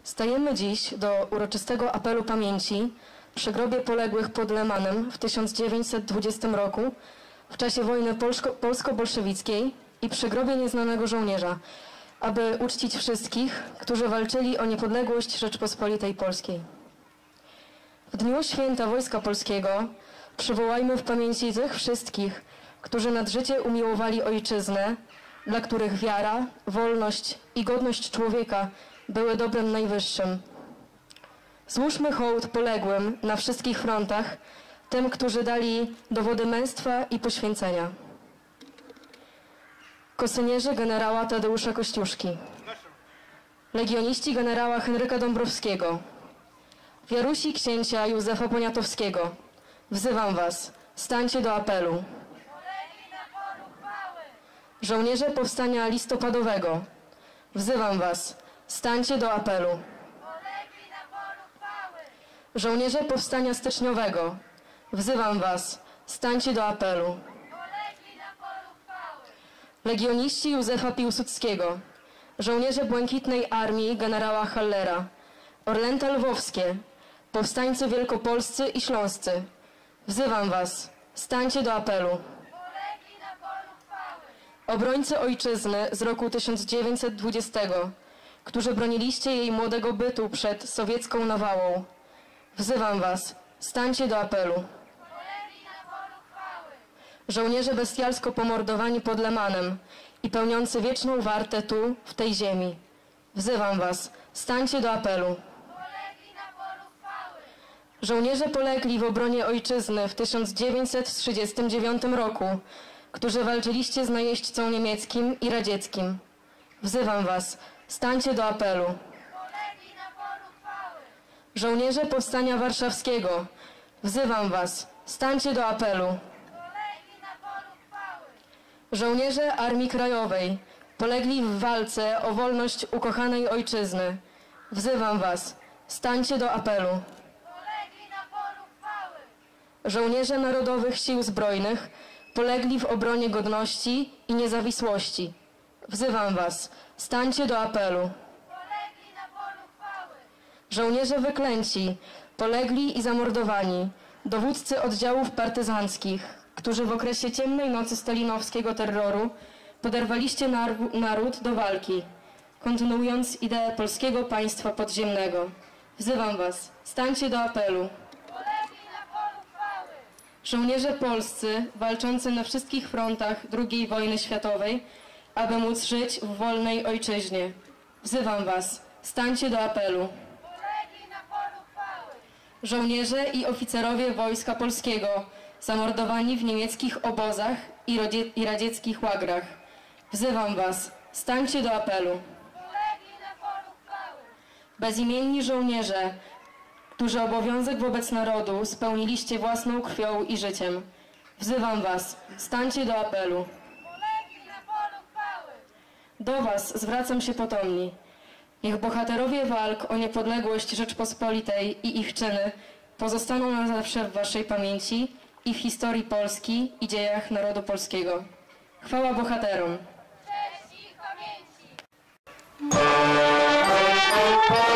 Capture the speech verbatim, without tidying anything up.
Stajemy dziś do uroczystego apelu pamięci przy grobie poległych pod Lemanem w tysiąc dziewięćset dwudziestym roku w czasie wojny polsko-bolszewickiej i przy grobie nieznanego żołnierza, aby uczcić wszystkich, którzy walczyli o niepodległość Rzeczpospolitej Polskiej. W dniu Święta Wojska Polskiego przywołajmy w pamięci tych wszystkich, którzy nad życie umiłowali ojczyznę, dla których wiara, wolność i godność człowieka były dobrem najwyższym. Złóżmy hołd poległym na wszystkich frontach, tym, którzy dali dowody męstwa i poświęcenia. Kosynierze generała Tadeusza Kościuszki, legioniści generała Henryka Dąbrowskiego, wiarusi księcia Józefa Poniatowskiego, wzywam was, stańcie do apelu. Żołnierze Powstania Listopadowego, wzywam was, stańcie do apelu. Żołnierze Powstania Styczniowego, wzywam was, stańcie do apelu. Legioniści Józefa Piłsudskiego, żołnierze Błękitnej Armii generała Hallera, Orlęta Lwowskie, powstańcy wielkopolscy i śląscy, wzywam was, stańcie do apelu. Obrońcy ojczyzny z roku tysiąc dziewięćset dwudziestego, którzy broniliście jej młodego bytu przed sowiecką nawałą, wzywam was, stańcie do apelu. Żołnierze bestialsko pomordowani pod Lemanem i pełniący wieczną wartę tu, w tej ziemi, wzywam was, stańcie do apelu. Żołnierze polegli w obronie ojczyzny w tysiąc dziewięćset trzydziestym dziewiątym roku, którzy walczyliście z najeźdźcą niemieckim i radzieckim, wzywam was, stańcie do apelu. Żołnierze Powstania Warszawskiego, wzywam was, stańcie do apelu. Żołnierze Armii Krajowej, polegli w walce o wolność ukochanej ojczyzny, wzywam was, stańcie do apelu. Żołnierze Narodowych Sił Zbrojnych, polegli w obronie godności i niezawisłości, wzywam was, stańcie do apelu. Żołnierze wyklęci, polegli i zamordowani, dowódcy oddziałów partyzanckich, którzy w okresie ciemnej nocy stalinowskiego terroru poderwaliście naród do walki, kontynuując ideę polskiego państwa podziemnego. Wzywam was, stańcie do apelu. Żołnierze polscy, walczący na wszystkich frontach drugiej wojny światowej, aby móc żyć w wolnej ojczyźnie. Wzywam was, stańcie do apelu. Żołnierze i oficerowie Wojska Polskiego, zamordowani w niemieckich obozach i radzieckich łagrach. Wzywam was, stańcie do apelu. Bezimienni żołnierze, którzy obowiązek wobec narodu spełniliście własną krwią i życiem, wzywam was, stańcie do apelu. Do was zwracam się potomni. Niech bohaterowie walk o niepodległość Rzeczpospolitej i ich czyny pozostaną na zawsze w waszej pamięci i w historii Polski i dziejach narodu polskiego. Chwała bohaterom! Cześć ich pamięci!